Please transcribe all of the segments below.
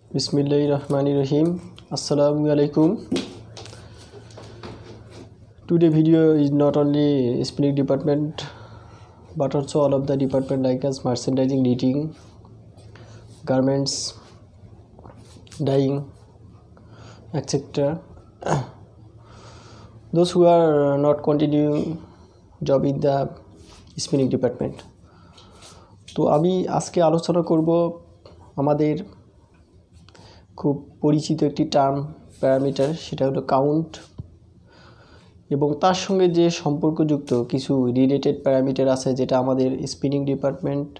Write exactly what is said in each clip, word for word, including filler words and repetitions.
Bismillahirrahmanirrahim. Assalamualaikum. Today video is not only spinning department but also all of the department like as merchandising, knitting, garments, dyeing, et cetera. Those who are not continuing job in the spinning department. তো আমি আজকে আলোচনা করব আমাদের খুব পরিচিত একটি term parameter, সেটা হলো কাউন্ট, এবং তার সঙ্গে যে সম্পর্কযুক্ত কিছু রিলেটেড প্যারামিটার আছে যেটা আমাদের স্পিনিং ডিপার্টমেন্ট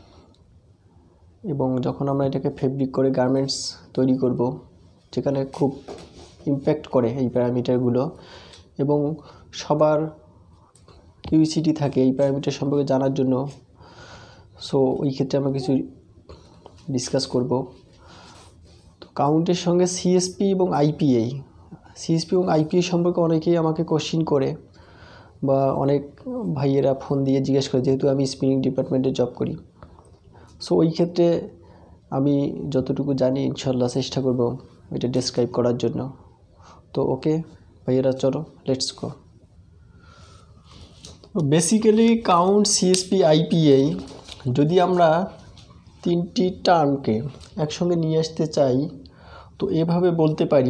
এবং যখন আমরা এটাকে ফেব্রিক করে গার্মেন্টস তৈরি করব যেখানে খুব ইম্প্যাক্ট করে এই প্যারামিটারগুলো, এবং সবার কিউরিওসিটি থাকে এই প্যারামিটার সম্পর্কে জানার জন্য। সো ওই ক্ষেত্রে আমরা কিছু ডিসকাস করব। তো কাউন্টের সঙ্গে সিএসপি এবং আইপিএই সিএসপি এবং আইপিএই সম্পর্কে অনেকেই আমাকে কোশ্চিন করে বা অনেক ভাইয়েরা ফোন দিয়ে জিজ্ঞেস করে, যেহেতু আমি স্পিনিং ডিপার্টমেন্টে জব করি। সো ওই ক্ষেত্রে আমি যতটুকু জানি ইনশাল্লাহ চেষ্টা করব এটা ডেসক্রাইব করার জন্য। তো ওকে ভাইয়েরা, চলো let's go. Basically count, CSP, আইপিএই যদি আমরা তিনটি টার্মকে একসঙ্গে নিয়ে আসতে চাই তো এভাবে বলতে পারি,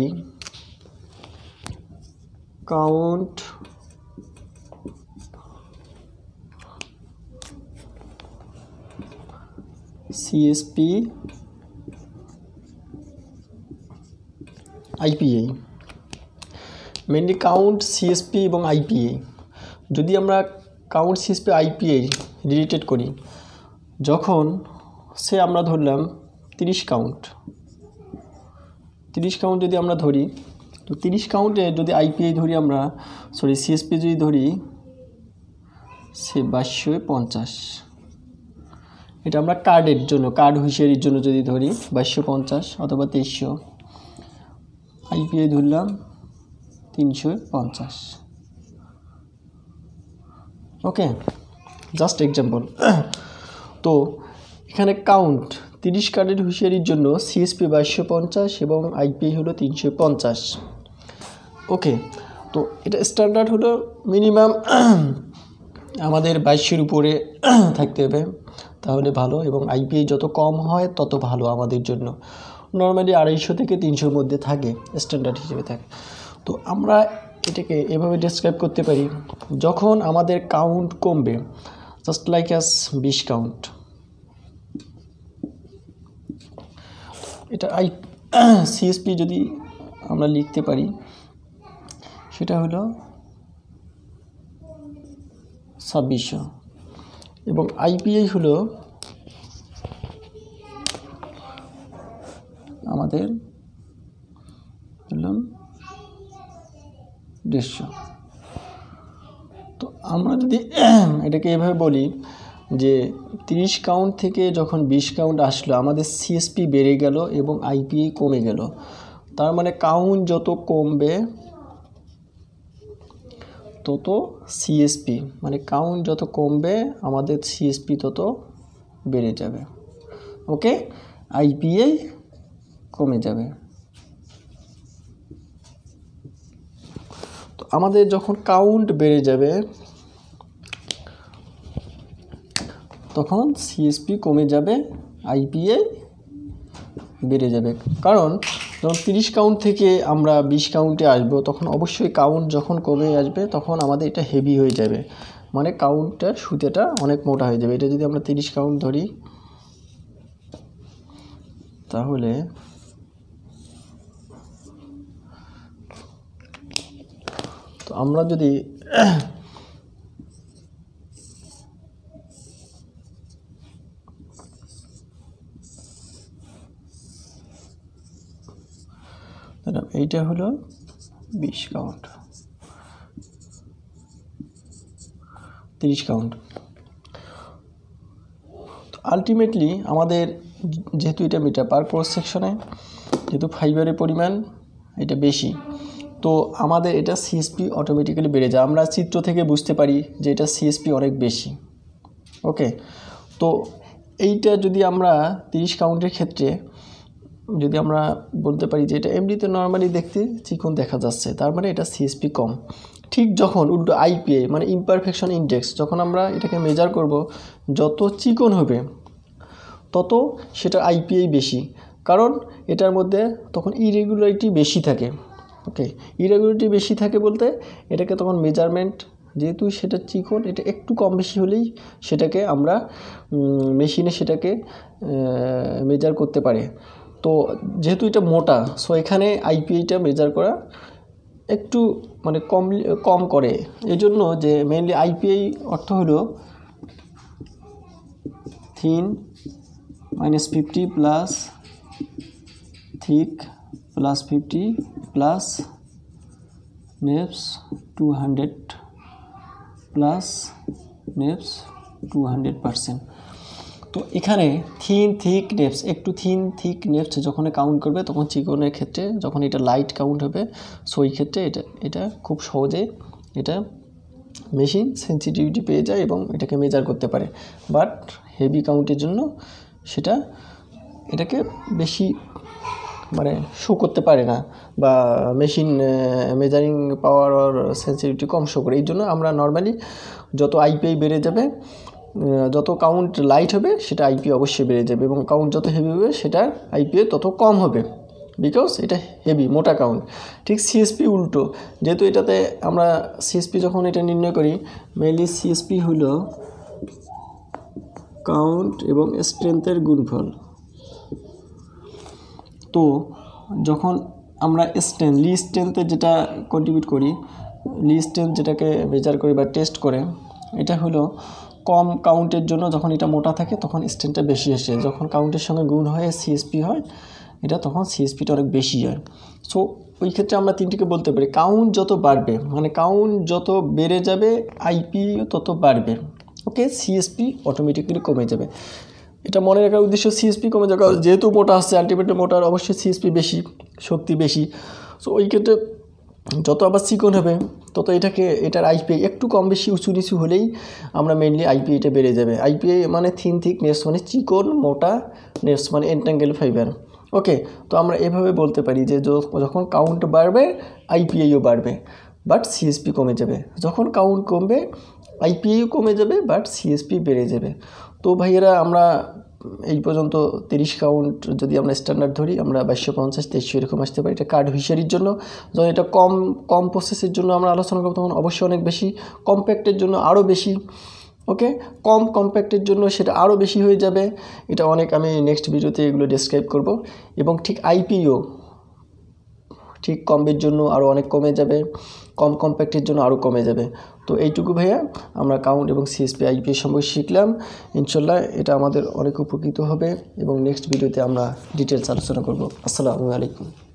কাউন্ট সিএসপি আইপিএই। মেনলি কাউন্ট, সিএসপি এবং আইপিএই। যদি আমরা কাউন্ট, সিএসপি, আইপিএই রিলেটেড করি, যখন সে আমরা ধরলাম তিরিশ কাউন্ট তিরিশ কাউন্ট যদি আমরা ধরি, তো তিরিশ কাউন্টে যদি আইপিএই ধরি আমরা, সরি সিএসপি যদি ধরি সে বাইশশো পঞ্চাশ, এটা আমরা কার্ডের জন্য, কার্ড হুঁশিয়ারির জন্য যদি ধরি বাইশশো পঞ্চাশ অথবা তেইশশো, আইপিএই ধরলাম তিনশো পঞ্চাশ। Okay, just example. তো এখানে কাউন্ট তিরিশ কার্ডের হুঁশিয়ারির জন্য সিএসপি বাইশশো পঞ্চাশ এবং আইপিএই হলো তিনশো পঞ্চাশ। ওকে, তো এটা স্ট্যান্ডার্ড হলো মিনিমাম আমাদের বাইশশোর উপরে থাকতে হবে, তাহলে ভালো, এবং আইপিএই যত কম হয় তত ভালো আমাদের জন্য। নর্মালি আড়াইশো থেকে তিনশোর মধ্যে থাকে, স্ট্যান্ডার্ড হিসেবে থাকে। তো আমরা এটাকে এভাবে ডেসক্রাইব করতে পারি, যখন আমাদের কাউন্ট কমবে, জাস্ট লাইক অ্যাজ বিশ কাউন্ট, এটা আই সিএসপি যদি আমরা লিখতে পারি সেটা হলো ছাব্বিশশো, এবং আইপিএই হলো আমাদের বললাম দেড়শো। তো আমরা যদি এটাকে এভাবে বলি যে তিরিশ কাউন্ট থেকে যখন বিশ কাউন্ট আসলো আমাদের সিএসপি বেড়ে গেল এবং আইপিএই কমে গেল, তার মানে কাউন্ট যত কমবে তত সিএসপি, মানে কাউন্ট যত কমবে আমাদের সিএসপি তত বেড়ে যাবে। ওকে, আইপিএই কমে যাবে। তো আমাদের যখন কাউন্ট বেড়ে যাবে তখন সিএসপি কমে যাবে, আইপিএই বেড়ে যাবে। কারণ যখন তিরিশ কাউন্ট থেকে আমরা বিশ কাউন্টে আসব তখন অবশ্যই কাউন্ট যখন কমে আসবে তখন আমাদের এটা হেভি হয়ে যাবে, মানে কাউন্টটা সুতেটা অনেক মোটা হয়ে যাবে। এটা যদি আমরা তিরিশ কাউন্ট ধরি তাহলে তো আমরা যদি এইটা হলো বিশ কাউন্ট, তিরিশ কাউন্ট। তো আলটিমেটলি আমাদের যেহেতু এটা মিটার পার ক্রস সেকশনে, যেহেতু ফাইবারের পরিমাণ এটা বেশি, তো আমাদের এটা সিএসপি অটোমেটিক্যালি বেড়ে যায়। আমরা চিত্র থেকে বুঝতে পারি যে এটা সিএসপি অনেক বেশি। ওকে, তো এইটা যদি আমরা তিরিশ কাউন্টের ক্ষেত্রে যদি আমরা বলতে পারি যে এটা এমনিতে নর্মালি দেখতে চিকন দেখা যাচ্ছে, তার মানে এটা সিএসপি কম। ঠিক যখন উল্টো আইপিএ মানে ইমপারফেকশন ইন্ডেক্স, যখন আমরা এটাকে মেজার করব, যত চিকন হবে তত সেটার আইপিএ বেশি, কারণ এটার মধ্যে তখন ইরেগুলারিটি বেশি থাকে। ওকে, ইরেগুলারিটি বেশি থাকে বলতে এটাকে তখন মেজারমেন্ট, যেহেতু সেটা চিকন, এটা একটু কম বেশি হলেই সেটাকে আমরা মেশিনে সেটাকে মেজার করতে পারে। তো যেহেতু এটা মোটা, সো এখানে আইপিএটা মেজার করা একটু মানে কম কম করে। এই জন্য যে মেইনলি আইপিএ অর্থ হলো thin minus fifty plus thick plus fifty plus neps two hundred plus neps two hundred percent. তো এখানে থিন থিক নেপস, একটু থিন থিক নেপস যখন কাউন্ট করবে তখন চিকনের ক্ষেত্রে যখন এটা লাইট কাউন্ট হবে, সো এই ক্ষেত্রে এটা এটা খুব সহজে এটা মেশিন সেন্সিটিভিটি পেয়ে যায় এবং এটাকে মেজার করতে পারে। বাট হেভি কাউন্টের জন্য সেটা এটাকে বেশি মানে শো করতে পারে না, বা মেশিন মেজারিং পাওয়ার আর সেন্সিটিভিটি কম শো করে। এই জন্য আমরা নর্মালি যত আইপিআই বেড়ে যাবে, যত কাউন্ট লাইট হবে সেটা আইপিএ অবশ্যই বেড়ে যাবে, এবং কাউন্ট যত হেভি হবে সেটার আইপিএ তত কম হবে, বিকজ এটা হেভি মোটা কাউন্ট। ঠিক সিএসপি উল্টো, যেহেতু এটাতে আমরা সিএসপি যখন এটা নির্ণয় করি, মেইনলি সিএসপি হলো কাউন্ট এবং স্ট্রেংথের গুণফল। তো যখন আমরা স্ট্রেংথ লি স্ট্রেংথে যেটা কন্ট্রিবিউট করি, লি স্ট্রেংথ যেটাকে মেজার করি বা টেস্ট করে, এটা হলো কম কাউন্টের জন্য যখন এটা মোটা থাকে তখন স্ট্রেংথটা বেশি আসে, যখন কাউন্টের সঙ্গে গুণ হয়ে সিএসপি হয় এটা তখন সিএসপিটা অনেক বেশি হয়। সো ওই ক্ষেত্রে আমরা তিনটিকে বলতে পারি, কাউন্ট যত বাড়বে মানে কাউন্ট যত বেড়ে যাবে আইপি তত বাড়বে। ওকে, সিএসপি অটোমেটিক্যালি কমে যাবে। এটা মনে রাখার উদ্দেশ্য সিএসপি কমে যাবে, যেহেতু মোটা আসছে আলটিমেটলি মোটার অবশ্যই সিএসপি বেশি, শক্তি বেশি। সো ওই ক্ষেত্রে যত আবার চিকন হবে তত এটাকে এটার আইপিআই একটু কম বেশি উঁচু নিচু হলেই আমরা মেইনলি আইপিআইটা বেড়ে যাবে। আইপিআই মানে থিন থিক নেস মানে চিকন মোটা, নেস মানে এন্টাঙ্গেল ফাইবার। ওকে, তো আমরা এভাবে বলতে পারি যে যখন কাউন্ট বাড়বে আইপিআইও বাড়বে, বাট সিএসপি কমে যাবে। যখন কাউন্ট কমবে আইপিআইও কমে যাবে, বাট সিএসপি বেড়ে যাবে। তো ভাইয়েরা আমরা এই পর্যন্ত তিরিশ কাউন্ট যদি আমরা স্ট্যান্ডার্ড ধরি, আমরা বাইশশো পঞ্চাশ তেইশশো এরকম আসতে পারি। এটা কার্ড হুইশারির জন্য, যখন এটা কম কম প্রসেসের জন্য আমরা আলোচনা করবো তখন অবশ্যই অনেক বেশি, কম্প্যাক্টের জন্য আরও বেশি। ওকে, কম কম্প্যাক্টের জন্য সেটা আরও বেশি হয়ে যাবে। এটা অনেক আমি নেক্সট ভিডিওতে এগুলো ডেসক্রাইব করব। এবং ঠিক আইপিও ঠিক কমের জন্য আরও অনেক কমে যাবে, কম কম্প্যাক্টের জন্য আরও কমে যাবে। তো এইটুকু ভাইয়া আমরা কাউন্ট এবং সিএসপি আইপি সম্পর্কে শিখলাম। ইনশাল্লাহ এটা আমাদের অনেক উপকৃত হবে এবং নেক্সট ভিডিওতে আমরা ডিটেলস আলোচনা করব। আসসালামু আলাইকুম।